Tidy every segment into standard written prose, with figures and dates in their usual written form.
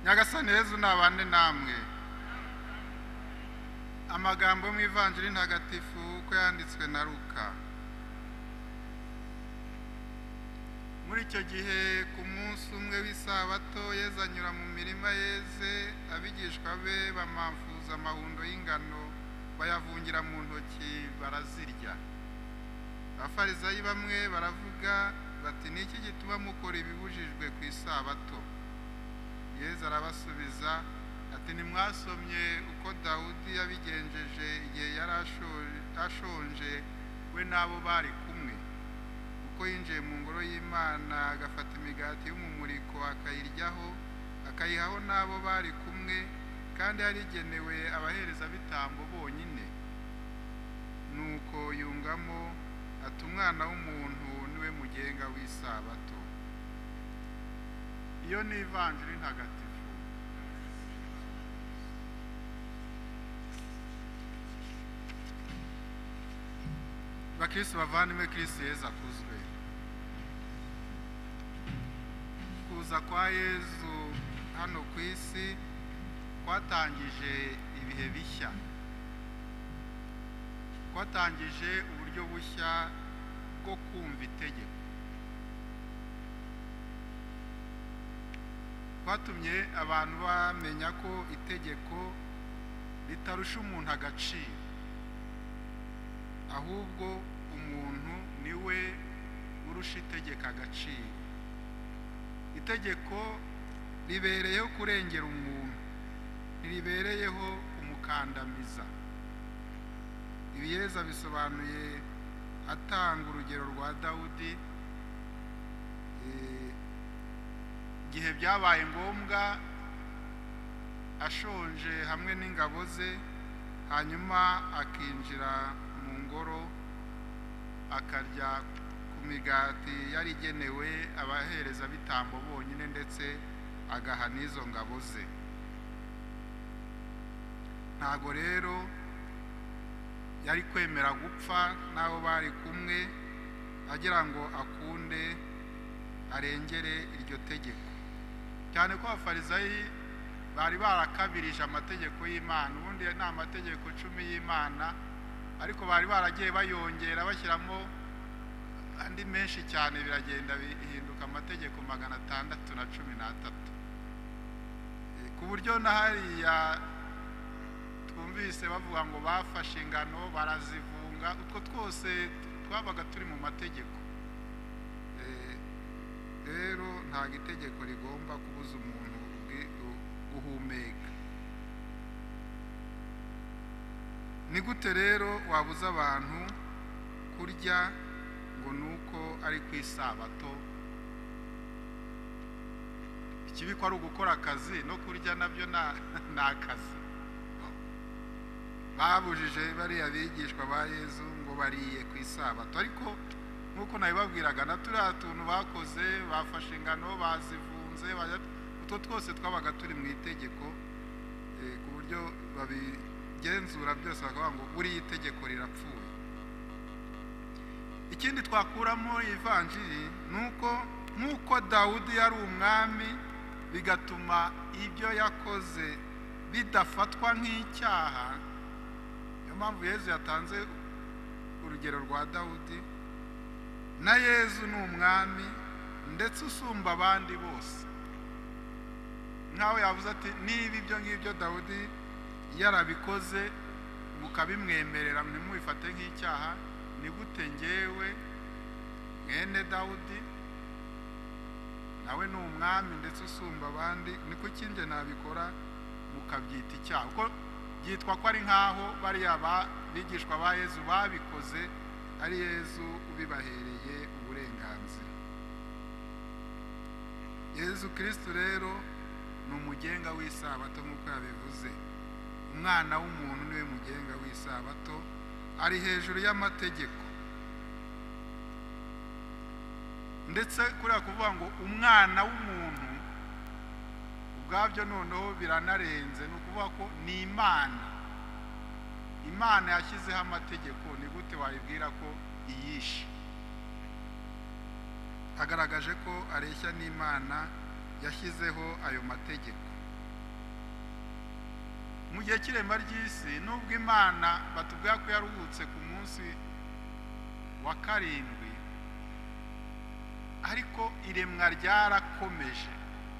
Nyagasani Yezu nabane namwe. Amagambo mu Ivanjiri ntagatifu uko yanditswe na Luka. Muri icyo gihe ku munsi umwe w'isabato Yezu anyura mu mirima yeze, abigishwa be bamamfuza amahundo y'ingano bayavungira mu ntoki barazirya. Abafarisayi bamwe baravuga bati niki gituma mukora ibibujijwe ku isabato? Yezu arabasubiza ati nimwasomye uko Dawudi yabigenjeje igihe yari ashonje we n'abo bari kumwe, uko yinjiye mu ngoro y'Imana agafata imigati y'umumuriko akayiryaho akayihaho n'abo bari kumwe, kandi yarigenewe abaherezabitambo bonyine. Nuko yungamo ati umwana w'umuntu niwe mugenga w'isabato. Iyo ni Ivanjiri ntagatifu. Bakristo bavandimwe, Kristo Yezu akuzwe. Kuza kwa Yezu hano ku isi kwatangije ibihe bishya, kwatangije uburyo bushya bwo kumva itegeko, kwatumye abantu bamenya ko itegeko ritarusha umuntu agaciro, ahubwo umuntu niwe urusha itegeko agaciro. Itegeko ribereyeho kurengera umuntu, ntiribereyeho kumukandamiza. Ibi Yezu abisobanuye atanga urugero rwa Dawudi igihe byabaye ngombwa ashonje hamwe n'ingabo ze, hanyuma akinjira mu ngoro akarya ku migati yari igenewe abaherezabitambo bonyine, ndetse agaha n'izo ngabo ze. Ntago rero yari kwemera gupfa n'abo bari kumwe agira ngo akunde arengere iryo tegeko, cyane ko abafarisayi bari barakabirije amategeko y'Imana. Ubundi ni amategeko 10 y'Imana, ariko bari baragiye bayongera bashyiramo andi menshi cyane, biragenda bihinduka amategeko 613, ku buryo na hariya twumvise bavuga ngo bafashe ingano barazivunga. Utwo twose twabaga turi mu mategeko. Rero nta itegeko rigomba kubuza umuntu guhumeka. Ni gute rero wabuza abantu kurya ngo nuko ari ku isabato? Ikibi ko ari ugukora akazi, no kurya nabyo ni akazi. Babujije bariya bigishwa ba Yezu ngo bariye ku isabato, ariko nkuko nabibabwiraga na turiya tuntu bakoze, bafashe ingano bazivunze, utwo twose twabaga turi mu itegeko, ku buryo babigenzura byose bakavuga ngo buriya itegeko rirapfuye. Ikindi twakuramo Ivanjiri nuko nkuko Dawudi yari umwami, bigatuma ibyo yakoze bidafatwa nk'icyaha. Niyo mpamvu Yezu yatanze urugero rwa Dawudi. Na Yezu ni umwami ndetse usumba abandi bose. Nkawe yavuze ati niba ibyo ngibyo Dawudi yarabikoze mukabimwemerera ntimubifate nk'icyaha, ni gute njyewe mwene Dawudi nawe ni umwami ndetse usumba abandi, ni kuki nje nabikora mukabyita icyaha? Kuko byitwa ko ari nkaho bariya bigishwa ba Yezu babikoze, ari Yezu ubibahereye uburenganzira. Yezu Kristo rero ni umugenga w'isabato nk'uko yabivuze. Umwana w'umuntu niwe mugenga w'isabato, ari hejuru y'amategeko. Ndetse kuriya kuvuga ngo umwana w'umuntu ubwabyo noneho biranarenze, ni ukuvuga ko ni Imana. Imana yashyizeho amategeko, ni gute wayibwira ko iyishe? Agaragaje ko areshya n'Imana yashyizeho ayo mategeko. mu gihe cy'irema ry'isi nubwo Imana batubwira ko yaruhutse ku munsi wa karindwi, ariko iremwa ryarakomeje.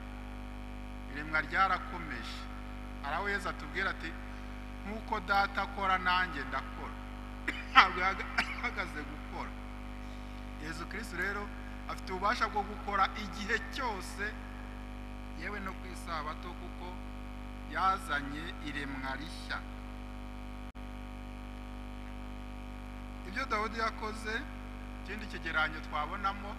Hari aho Yesu atubwira ati nk'uko data akora nanjye ndakora. Ntabwo yahagaze gukora. Yesu Kristo rero afite ububasha bwo gukora igihe cyose, yewe no ku isabato, kuko yazanye iremwa rishya. Ibyo Dawudi yakoze, ikindi kigeranyo twabonamo,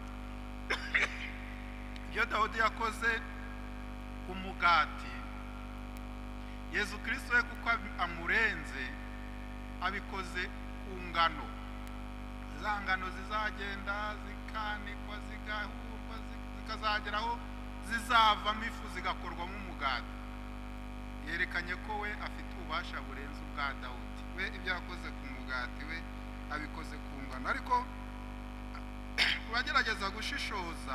ibyo Dawudi yakoze ku mugati, Yesu Kristo we kuko amurenze abikoze ku ngano. Za ngano zizagenda zikanikwa zigahurwa zikazageraho zizavamo ifu zigakorwamo umugati. Yerekanye ko we afite ububasha burenze ubwa Dawudi. We ibyo yakoze ku mugati we abikoze ku ngano. Ariko bagerageza gushishoza,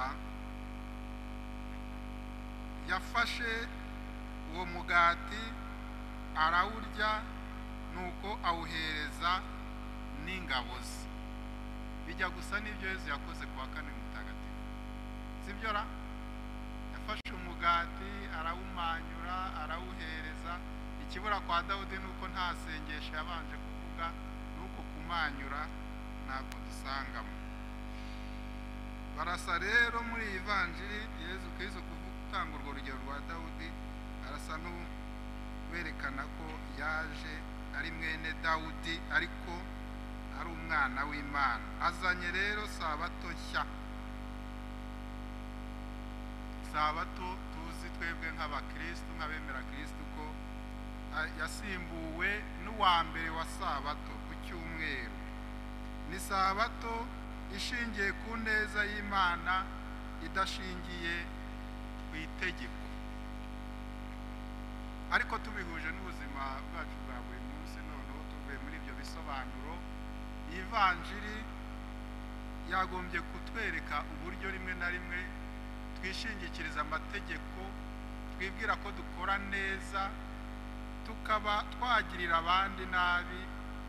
yafashe uwo mugati arawurya, nuko awuhereza n'ingabo ze. Bijya gusa n'ibyo Yesu yakoze ku wa kane mutagatifu, sibyo ra? Yafashe umugati arawumanyura arawuhereza. Ikibura kwa Dawudi nuko nta sengesho yabanje kuvuga, nuko kumanyura ntabwo dusangamo. Barasa rero muri iyi vanjiri Yesu Kristo gutanga urwo rugero rwa Dawudi, arasa n'uwerekana ko yaje ari mwene Dawudi ariko ari umwana w'Imana. Azanye rero sabato nshya, sabato tuzi twebwe nk'abakristo, nk'abemera Kristo, ko yasimbuwe n'uwa mbere wa sabato ku cyumweru. Ni sabato ishingiye ku neza y'Imana, idashingiye ku itegeko. Ariko tubihuje n'ubuzima bwacu bwa buri munsi, noneho tuvuye muri ibyo bisobanuro, iyi vanjiri yagombye kutwereka uburyo rimwe na rimwe twishingikiriza amategeko, twibwira ko dukora neza, tukaba twagirira abandi nabi,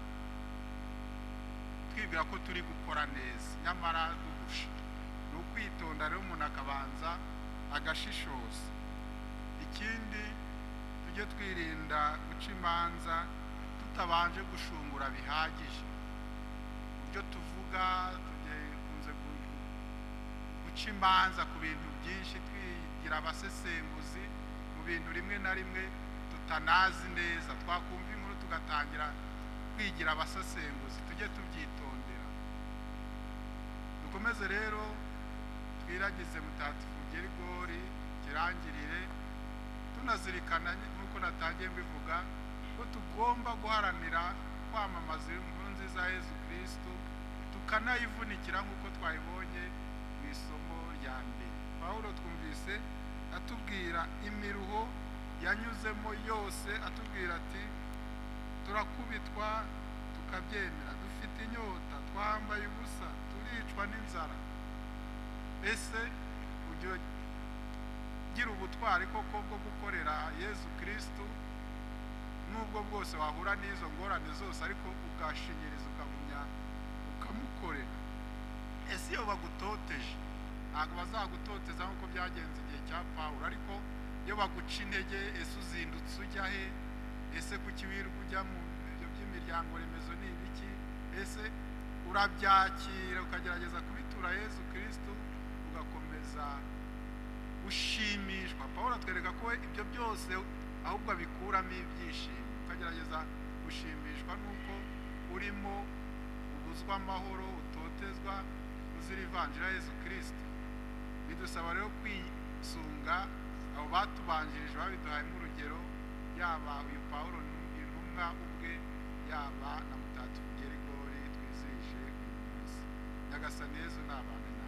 twibwira ko turi gukora neza, nyamara duhusha. Ni ukwitonda rero umuntu akabanza agashishoza. Ikindi, tujye twirinda guca imanza tutabanje gushungura bihagije. Ibyo tuvuga tukunze guca imanza ku bintu byinshi, twigira abasesenguzi mu bintu rimwe na rimwe tutanazi neza. Twakumva inkuru tugatangira kwigira abasesenguzi. Tujye tubyitondera. Dukomeze rero twiragize Mutagatifu Gerigori kirangirire, tunazirikana nk'uko natangiye mbivuga ko tugomba guharanira kwamamaza inkuru nziza ya Yesu Kristo, tukanayivunikira nk'uko twayibonye mu isomo rya mbere. Pawulo twumvise atubwira imiruho yanyuzemo yose, atubwira ati turakubitwa tukabyemera, dufite inyota, twambaye ubusa, turicwa n'inzara. Ese gira ubutwari koko bwo gukorera Yesu Kristo, nubwo bwose wahura n'izo ngorane zose, ariko ugashinyiriza ukagumya ukamukorera. Ese iyo bagutoteje, ntabwo bazagutoteza nk'uko byagenze igihe cya Pawulo, ariko iyo baguca intege, ese uzindutse ujya he? Ese kuki wirirwa ujya mu byo by'imiryango remezo ni ibiki? Ese urabyakira ukagerageza kubitura Yesu Kristo, ugakomeza ushimishwa. Pawulo atwereka ko ibyo byose ahubwo abikuramo ibyishimo, ukagerageza gushimishwa nuko urimo ubuzwa amahoro, utotezwa uzira ivanjiri ya Yesu Kristo. Bidusaba rero kwisunga abo batubanjirije babiduhayemo urugero, yaba uyu Pawulo intumwa ubwe, yaba na Mutagatifu Gerigori twizihije uyu munsi. Nyagasani Yezu n'abana